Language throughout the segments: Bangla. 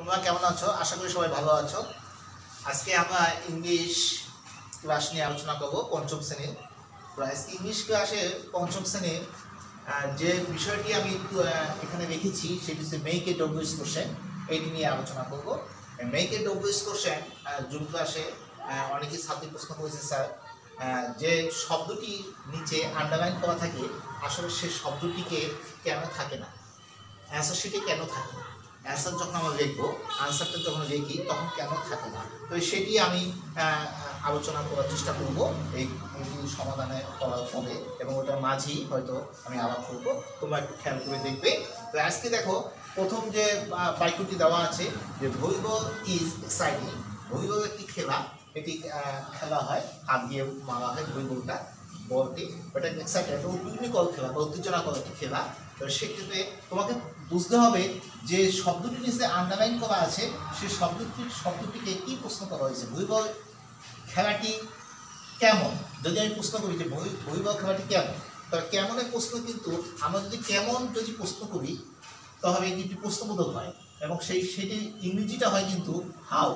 তোমরা কেমন আছো? আশা করি সবাই ভালো আছো। আজকে আমরা ইংলিশ ক্লাস নিয়ে আলোচনা করব পঞ্চম শ্রেণীর। আজকে ইংলিশ ক্লাসে পঞ্চম শ্রেণীর যে বিষয়টি আমি এখানে রেখেছি সেটি হচ্ছে মেক এ ডব্লিউএস কোশ্চেন। এইটি নিয়ে আলোচনা করব। মেক এ ডব্লিউএস কোশ্চেন জুন ক্লাসে অনেকে ছাত্রী প্রশ্ন করেছে, স্যার যে শব্দটি নিচে আন্ডারলাইন করা থাকে আসলে সে শব্দটিকে কেন থাকে না, অ্যান্সার শিটে কেন থাকে না, অ্যান্সার যখন আমরা লিখবো আনসারটা যখন লিখি তখন কেন থাকে না, তো সেটি আমি আলোচনা করার চেষ্টা করব এই সমাধানে করার পরে, এবং ওটার মাঝেই হয়তো আমি আলাপ করবো, তোমরা একটু খেয়াল করে দেখবে। তো আজকে দেখো প্রথম যে বাক্যটি দেওয়া আছে যে ভলিবল ইজ এক্সাইটিং। ভলিবল একটি খেলা, এটি খেলা হয়, হাত দিয়ে মারা হয় ভলিবলটা, বলটি, ওটা এক্সাইটেড, উদ্বিগ্নকর খেলা বা উত্তেজনাকর একটি খেলা। তো সেক্ষেত্রে তোমাকে বুঝতে হবে যে শব্দটি নিচে আন্ডারলাইন করা আছে সে শব্দটিকে কি প্রশ্ন করা হয়েছে। ভলিবল খেলাটি কেমন, যদি আমি প্রশ্ন করি যে ভলিবল খেলাটি কেমন, তবে কেমনের প্রশ্ন কিন্তু আমরা যদি প্রশ্ন করি তাহলে এটি প্রশ্নবোধক হয়, এবং সেটি ইংরেজিটা হয় কিন্তু হাউ,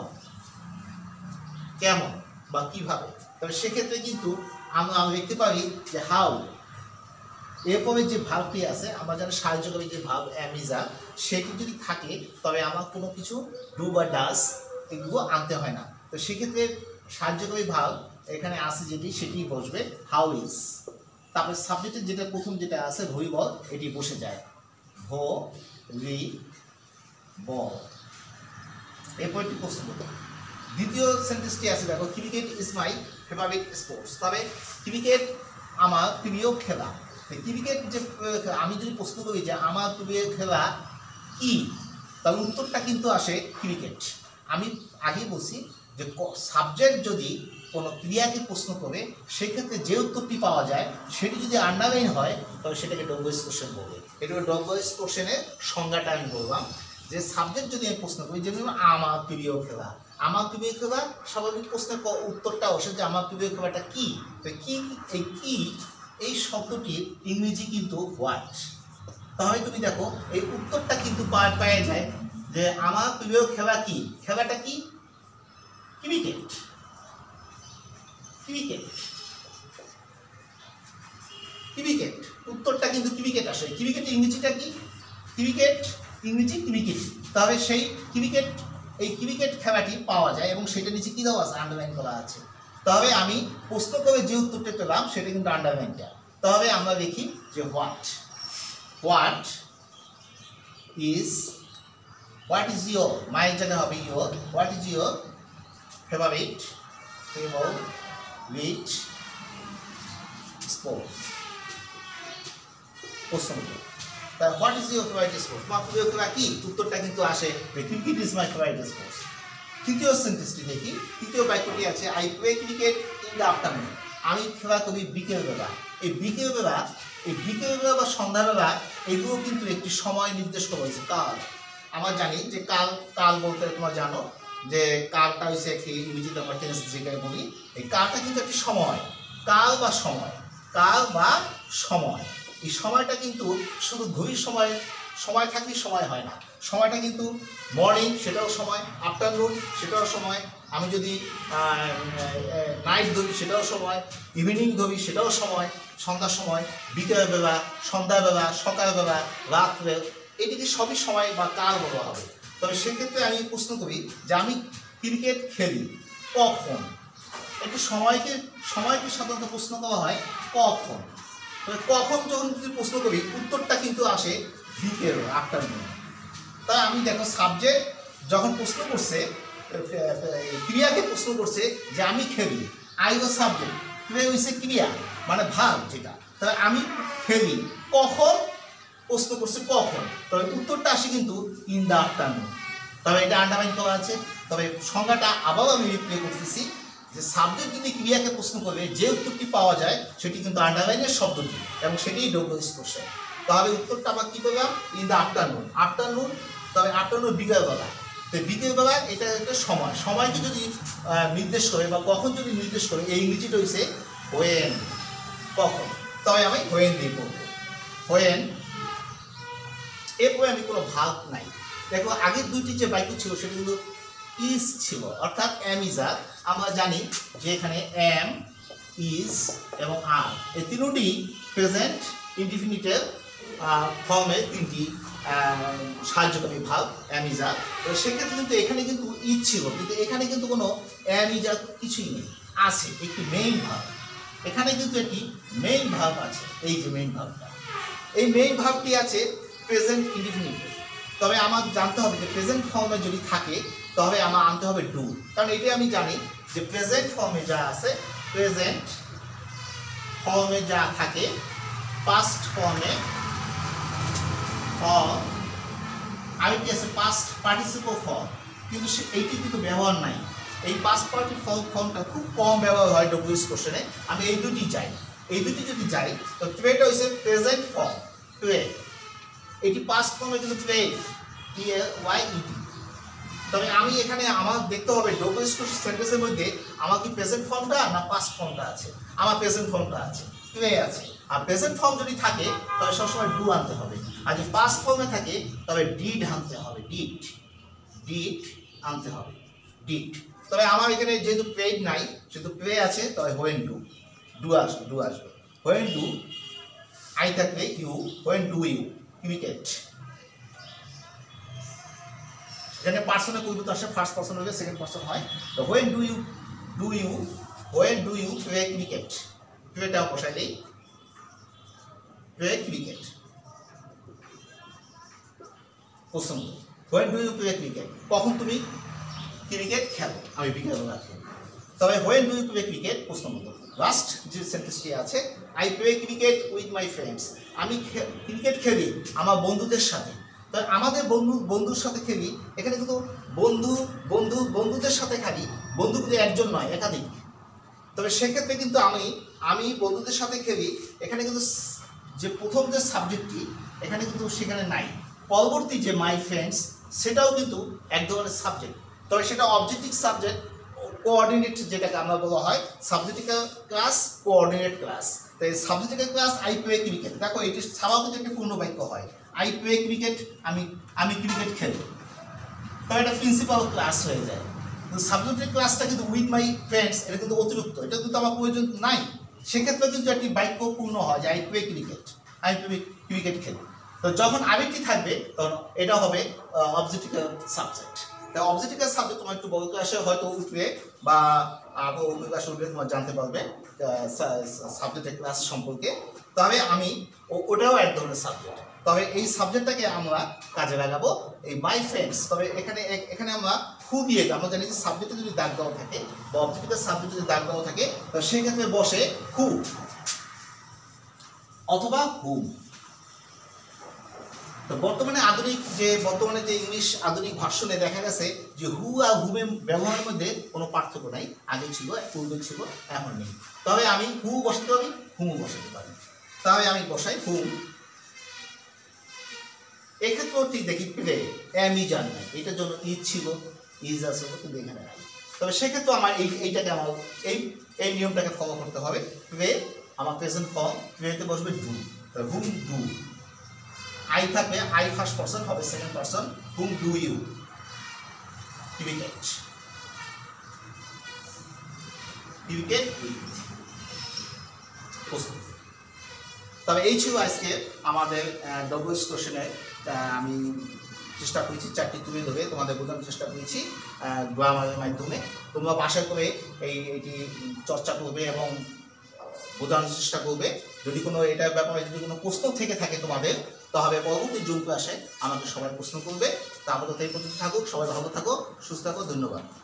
কেমন বা কিভাবে। তবে সেক্ষেত্রে কিন্তু আমরা লিখতে পারি যে হাউ, এরপরে যে ভার্বটি আছে আমরা জানি সাহায্যকারী যে ভার্ব অ্যামিজা, সেটি যদি থাকে তবে আমার কোনো কিছু ডু বা ডাস এগুলো আনতে হয় না। তো সেক্ষেত্রে সাহায্যকারী ভার্ব এখানে আছে যেটি সেটি বসবে হাউ ইজ। তারপরে সাবজেক্টের যেটা প্রথম যেটা আছে ভলিবল, এটি বসে যায় ভো রি বল। এরপর একটি প্রশ্ন করতে দ্বিতীয় সেন্টেন্সটি আছে, দেখো cricket is my favourite sports. তবে ক্রিকেট আমার প্রিয় খেলা। ক্রিকেট যে আমি যদি প্রশ্ন করি যে আমার প্রিয় খেলা কি, তার উত্তরটা কিন্তু আসে ক্রিকেট। আমি আগেই বলছি যে সাবজেক্ট যদি কোনো ক্রিয়াকে প্রশ্ন করে সেক্ষেত্রে যে উত্তরটি পাওয়া যায় সেটি যদি আন্ডারলাইন হয় তবে সেটাকে ডব্লিউএস কোশ্চেন বলবে। এটা ডব্লিউএস কোশ্চেনের সংজ্ঞাটা আমি বললাম যে সাবজেক্ট যদি আমি প্রশ্ন করি, যেমন আমার প্রিয় খেলা, আমার প্রিয় খেলা, স্বাভাবিক প্রশ্নের উত্তরটা আসে যে আমার প্রিয় খেলাটা কি। তো কি, এই কি এই শব্দটির ইংরেজি কিন্তু হোয়াট। তাহলে তুমি দেখো এই উত্তরটা কিন্তু পাওয়া যায় যে আমার প্রিয় খেলা কি, খেলাটা কি ক্রিকেট। ক্রিকেট ক্রিকেট উত্তরটা কিন্তু ক্রিকেট আসে। ক্রিকেট ইংরেজিটা কি, ক্রিকেট ইংরেজি ক্রিকেট। তাহলে সেই ক্রিকেট, এই ক্রিকেট খেলাটি পাওয়া যায় এবং সেটা নিচে কী দেওয়া আছে, আন্ডারলাইন করা আছে। তবে আমি প্রশ্ন করে যে উত্তরটা পেলাম সেটা কিন্তু আন্ডারলাইনটা। তবে আমরা দেখি যে হোয়াট ইজ ইয়োর, মায়ের জায়গা হবে your, what is your favourite sport. প্রশ্ন তা what is your favourite sports, বা প্রিয় খেলা কি, উত্তরটা কিন্তু আসে cricket is my favourite sports. তৃতীয় সেন্টেন্সটি দেখি, তৃতীয় বাক্যটি আছে I play cricket in the afternoon. আমি খেলা করি বিকেলবেলা। এই বিকেলবেলা বা সন্ধ্যাবেলা এগুলো কিন্তু একটি সময় নির্দেশ করা হয়েছে, কাল। আমরা জানি যে কাল বলতে তোমরা জানো যে কালটা হচ্ছে একটি ইংরেজিতে আমরা টেন্স যেটাই বলি, এই কালটা কিন্তু একটি সময়, কাল বা সময়। এই সময়টা কিন্তু শুধু ঘড়ির সময় থাকলেই সময় হয় না। সময়টা কিন্তু মর্নিং সেটাও সময়, আফটারনুন সেটাও সময়, আমি যদি নাইট ধরি সেটাও সময়, ইভিনিং ধরি সেটাও সময়, সন্ধ্যার সময়, বিকেলবেলা, সন্ধ্যাবেলা, সকালবেলা, রাত্রে, এটিকে সবই সময় বা কাল বলা হবে। তবে সেক্ষেত্রে আমি প্রশ্ন করি যে আমি ক্রিকেট খেলি কখন। একটু সময়কে সাধারণত প্রশ্ন করা হয় কখন। তবে কখন যখন যদি প্রশ্ন করি উত্তরটা কিন্তু আসে বিকেল, আফটারনুন। তাই আমি দেখো সাবজেক্ট যখন প্রশ্ন করছে, ক্রিয়াকে প্রশ্ন করছে যে আমি খেলি, আই ও সাবজেক্ট, প্লে হয়েছে ক্রিয়া মানে ভাব যেটা, তবে আমি খেলি কখন, প্রশ্ন করছে কখন, তবে উত্তরটা আসে কিন্তু ইন দ্য আফটারনুন। তবে এটা আন্ডারলাইন করা আছে। তবে সংজ্ঞাটা আবারও আমি রিপ্লে করতেছি যে সাবজেক্ট যদি ক্রিয়াকে প্রশ্ন করবে যে উত্তরটি পাওয়া যায় সেটি কিন্তু আন্ডারলাইনের শব্দটি, এবং সেটিই ডব্লিউএস কোশ্চেন। তাহলে উত্তরটা আবার কী পেলাম, ইন দ্য আফটারনুন। তবে আফটারনুন বিকেলবেলা। তো বিকেলবেলা এটা একটা সময়কে যদি নির্দেশ করে বা কখন যদি নির্দেশ করে, এই ইংরেজিটা হয়েছে হোয়েন, কখন। তবে আমি হোয়েন দিয়ে পড়ব, হোয়েন। এরপরে আমি কোনো ভাগ নাই, দেখো আগের দুইটি যে বাক্য ছিল সেটা কিন্তু ইজ ছিল, অর্থাৎ এম ইজ আর। আমরা জানি যে এখানে এম, ইজ এবং আর এই তিনটি প্রেজেন্ট ইনডিফিনিটের ফর্মে তিনটি সাহায্যকারী ভাব এম ইজ আর। তো সেক্ষেত্রে কিন্তু এখানে কিন্তু ইজ ছিল, কিন্তু এখানে কিন্তু কোনো এম ইজ আর কিছুই নেই, আছে একটি মেইন ভাব। এখানে কিন্তু একটি মেইন ভাব আছে, এই যে মেইন ভাবটা, এই মেইন ভাবটি আছে প্রেজেন্ট ইনডিফিনিটে। তবে আমার জানতে হবে যে প্রেজেন্ট ফর্মে যদি থাকে তবে আমার আনতে হবে ডু, কারণ এটাই আমি জানি যে প্রেজেন্ট ফর্মে যা আছে, প্রেজেন্ট ফর্মে যা থাকে পাস্ট ফর্মে আরেকটি আছে পাস্ট পার্টিসিপল ফর্ম, কিন্তু এইটি কিন্তু ব্যবহার নাই। এই পাস্ট পার্টিসিপল ফর্মটা খুব কম ব্যবহার হয় ডব্লিউএস কোশ্চেনে। আমি এই দুটি চাই, এই দুটি যদি যাই তো প্লেটা হচ্ছে প্রেজেন্ট ফর্ম, প্লে। এটি পাস্ট ফর্মে কিন্তু প্লে, PLYET। তবে আমি এখানে আমার দেখতে হবে ডব্লিউএস কোশ্চেন সেন্টেন্সের মধ্যে আমার কি প্রেজেন্ট ফর্মটা না পাস্ট ফর্মটা আছে। আমার প্রেজেন্ট ফর্মটা আছে, প্লে আছে। আর প্রেজেন্ট ফর্ম যদি থাকে তবে সবসময় ডু আনতে হবে, আর যদি পাস্ট ফর্মে থাকে তবে ডিড আনতে হবে, ডিড আনতে হবে, ডিড। তবে আমার এখানে যেহেতু প্লেড নাই, যেহেতু প্লে আছে, তবে হোয়েন ডু আসবে। হোয়েন ডু আই থাকলে you, when do you cricket. এখানে পার্সনে কইবো তো আসে, ফার্স্ট পার্সন হলে সেকেন্ড পার্সন হয়। তো when do you play cricket, প্লেটাও বসাই দেই, প্লে ক্রিকেট। প্রশ্ন, when do you play cricket, কখন তুমি ক্রিকেট খেলো? আমি বিকেলবেলা খেলি। তবে when do you play cricket প্রশ্ন মতো। লাস্ট যে সেন্টেন্সটি আছে, I play cricket with my friends, আমি ক্রিকেট খেলি আমার বন্ধুদের সাথে। তবে আমাদের বন্ধুর সাথে খেলি, এখানে কিন্তু বন্ধুদের সাথে খেলি, বন্ধু কিন্তু একজন নয়, একাধিক। তবে সেক্ষেত্রে কিন্তু আমি বন্ধুদের সাথে খেলি, এখানে কিন্তু যে প্রথম যে সাবজেক্টটি এখানে কিন্তু সেখানে নাই। পরবর্তী যে মাই ফ্রেন্ডস সেটাও কিন্তু এক ধরনের সাবজেক্ট, তবে সেটা অবজেক্টিভ সাবজেক্ট, কোঅর্ডিনেট যেটাকে আমরা বলা হয়, সাবজেক্টিক্যাল ক্লাস, কোঅর্ডিনেট ক্লাস। তো এই সাবজেক্টিক্যাল ক্লাস আই প্লে ক্রিকেট, দেখো এটি স্বাভাবিক একটি পূর্ণ বাক্য হয়, আই প্লে ক্রিকেট, আমি ক্রিকেট খেলি। তবে এটা প্রিন্সিপাল ক্লাস হয়ে যায়। সাবজেক্টিভ ক্লাসটা কিন্তু উইথ মাই ফ্রেন্ডস, এটা কিন্তু অতিরিক্ত, এটা কিন্তু আমার প্রয়োজন নাই। সেক্ষেত্রে কিন্তু একটি বাক্য পূর্ণ হয় যে আই প্লে ক্রিকেট খেলি। তো যখন আরেকটি থাকবে তখন এটা হবে অবজেক্টিক্যাল সাবজেক্ট। তাই অবজেক্টিক্যাল সাবজেক্ট তোমার একটু বড় ক্লাসে হয়তো উঠবে বা আরও অন্য ক্লাসে উঠবে, তোমার জানতে পারবে সাবজেক্টের ক্লাস সম্পর্কে। তবে আমি ওটাও এক ধরনের সাবজেক্ট, তবে এই সাবজেক্টটাকে আমরা কাজে লাগাবো এই মাই ফ্রেন্ডস। তবে এখানে আমরা হু দিয়ে, আমরা জানি যে সাবজেক্টে যদি দাগ দেওয়া থাকে বা অবজেক্টিভ সাবজেক্টে যদি দাগ দেওয়া থাকে তো সেক্ষেত্রে বসে হু অথবা হুম। তো বর্তমানে যে ইংলিশ আধুনিক ভার্সনে দেখা গেছে যে হু আর হুমের ব্যবহারের মধ্যে কোনো পার্থক্য নাই, আগে ছিল, পূর্বে ছিল, এখন নেই। তবে আমি হু বসাতে পারি, হুমও বসাতে পারি। তবে আমি বসাই হুম। এক্ষেত্রেও ঠিক দেখি প্লে, এম ইজ আর নাই, এটার জন্য ইজ ছিল, ইজ আছে, কিন্তু এখানে নাই। তবে সেক্ষেত্রে আমার এইটাকে আমার এই নিয়মটাকে ফলো করতে হবে। প্লে আমার প্রেজেন্ট ফর্ম, প্লেতে বসবে ডু, হুম ডু। আই থাকবে, আই ফার্স্ট পারসন হবে second person, whom do you cricket with. তবে এই ছিল আজকে আমাদের ডব্লিউএস কোশ্চেনের। আমি চেষ্টা করেছি চারটি তুলে ধরে তোমাদের বোঝানোর চেষ্টা করেছি গ্রামারের মাধ্যমে। তোমরা বাসায় করে এইটি চর্চা করবে এবং বোঝানোর চেষ্টা করবে। যদি কোনো এটার ব্যাপারে যদি কোনো প্রশ্ন থেকে থাকে তোমাদের, তাহলে পরবর্তী জুম ক্লাসে আমাকে সবাই প্রশ্ন করবে। তা আমাদের এই পর্যন্ত থাকুক, সবাই ভালো থাকো, সুস্থ থাকো, ধন্যবাদ।